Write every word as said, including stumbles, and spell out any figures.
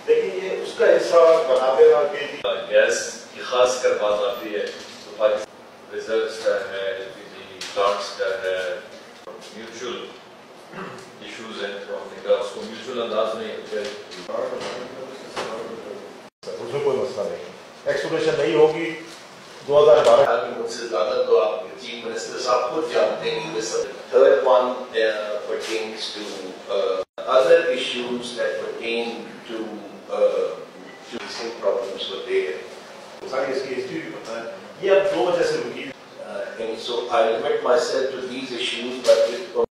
लेकिन ये उसका हिस्सा बना देना कि गैस की खास कर बात आती है तो पाकिस्तान रिजर्व्स का है, एलपीजी प्लांट्स का है, म्यूचुअल इश्यूज हैं तो हमने कहा उसको म्यूचुअल अंदाज में उसमें कोई मसला नहीं, एक्सप्लोरेशन नहीं होगी। दो हजार बारह मुझसे ज्यादा तो आप चीफ मिनिस्टर साहब खुद जानते हैं। Third one pertains to uh, other issues that pertain to uh, to the same problems were there. सारी इसकी हिस्ट्री भी पता है। ये अब दो वजह से रुकी। And so I limit myself to these issues, but with